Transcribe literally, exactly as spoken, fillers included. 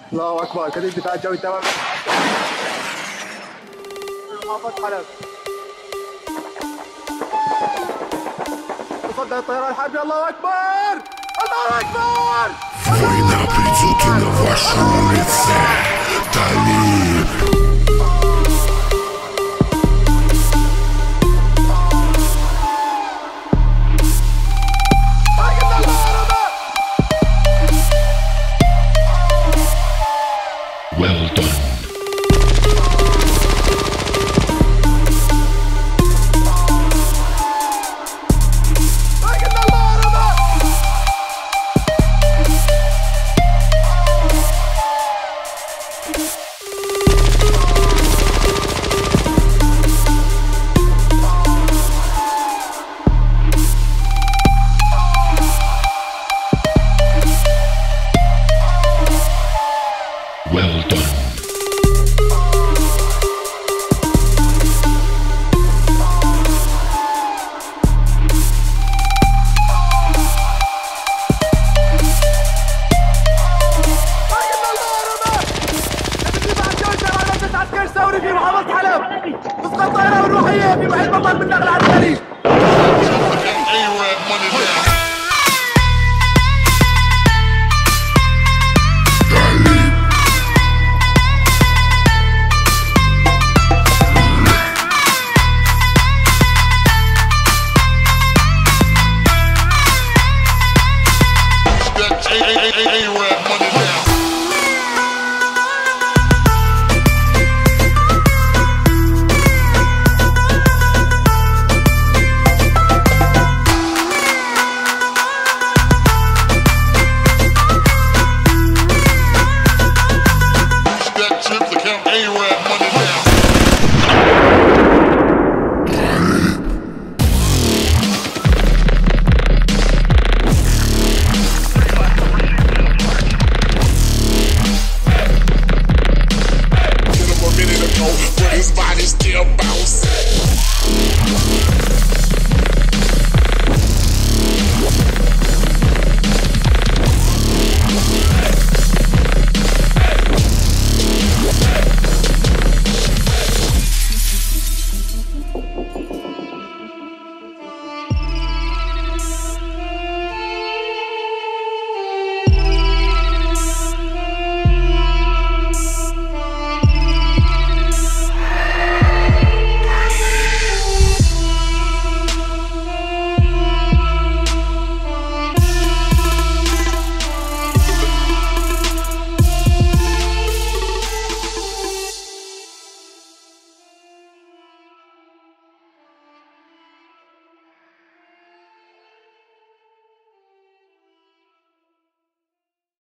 الله اكبر. كتيبة دفاع الجوي تمام محافظة حلب. تصدى الطيران الحربي. الله اكبر الله اكبر. Война придет и на вашем лице. Талиб. Well done. Well done. عسكر ثوري في محافظة حلب. اسقط طائرة روحية في محل بطل من نقل